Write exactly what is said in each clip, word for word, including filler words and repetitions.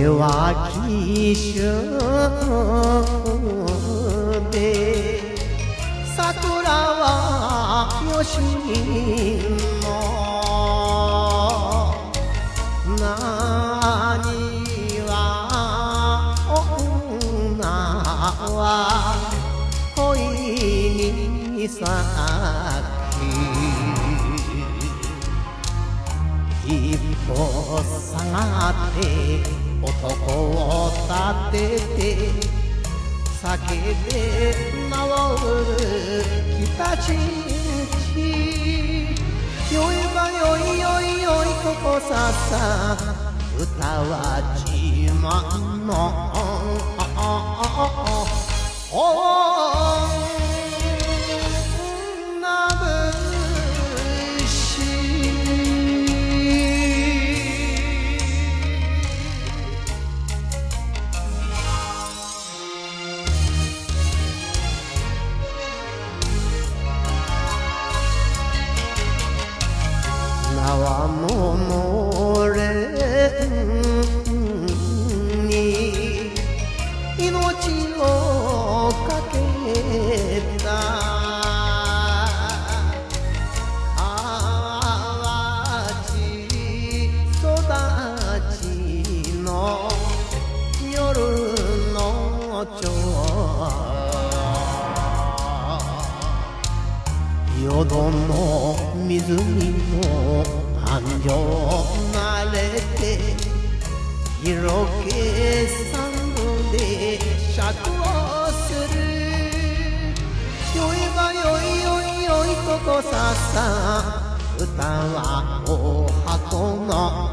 は紀州で桜は吉野何は女は恋に咲き一歩下がって男を立てて酒で回る北新地酔えばよいよいよいここささ歌は自慢の女節縄物れに命をかけた淡路育ちの夜の蝶淀の湖の安城慣れて色気サンドで酌をする酔えばよいよいよいここささ歌はお箱の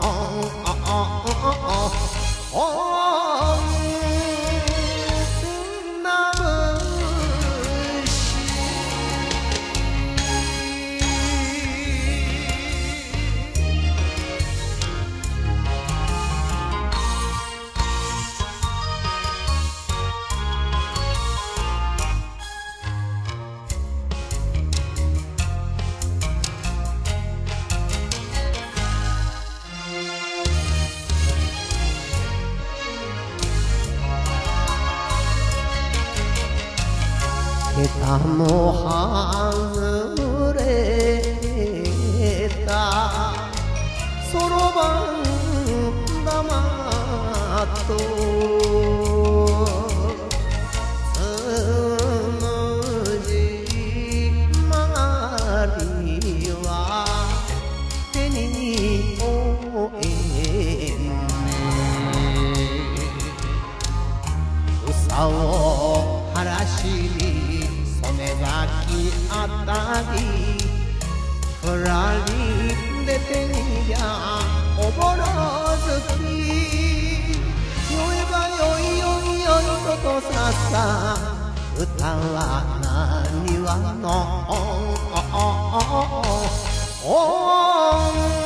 桁も外れたそろばん玉とつむじ曲がりは手に負えん房を晴らしに曽根崎あたりふらり出てみりゃおぼろ月酔えばよいよいよいことささ歌はなにわの